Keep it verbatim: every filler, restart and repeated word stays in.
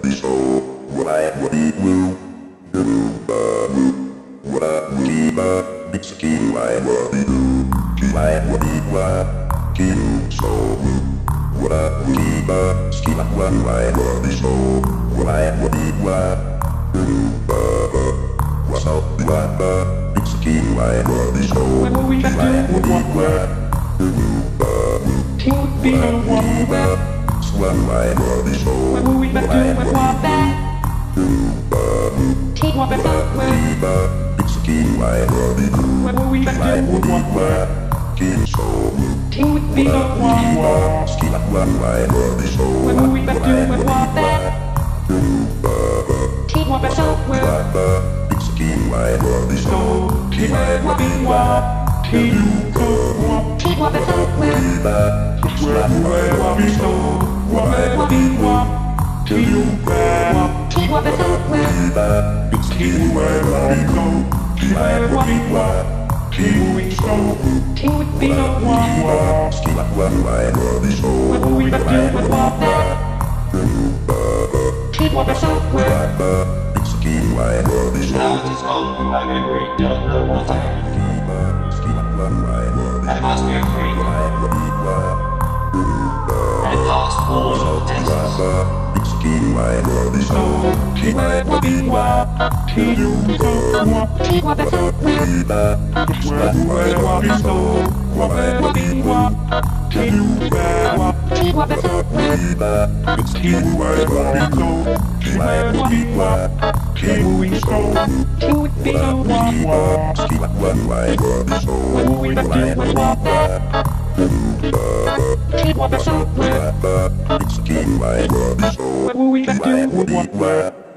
When will we back to what word? King would be no one word. When will we back to what what that? King what back up word. When will we back to what what word? King would be no one word. When will we back to what what that? King what back up word. So, keep it what we want. Keep you go. Keep what it's up with. Where what we so. What we want. Keep you go. Keep what it's up with. Keep where we go. Keep it what we want. Keep we so. Keep it be no one want. When will we back to what want that? Keep what it's up with. Now it is on, I'm angry, don't know what I am. I must be afraid. I passed all tests. So, keep it what we want. Keep you go. Keep what it's up with. Where what we so. What we want. Keep you go. Keep what it's up with. Keep where what we go. Keep where what we want. Keep we so. Keep it be no one want. When will we back to what want that? Keep what it's up with. When will we back to what want that?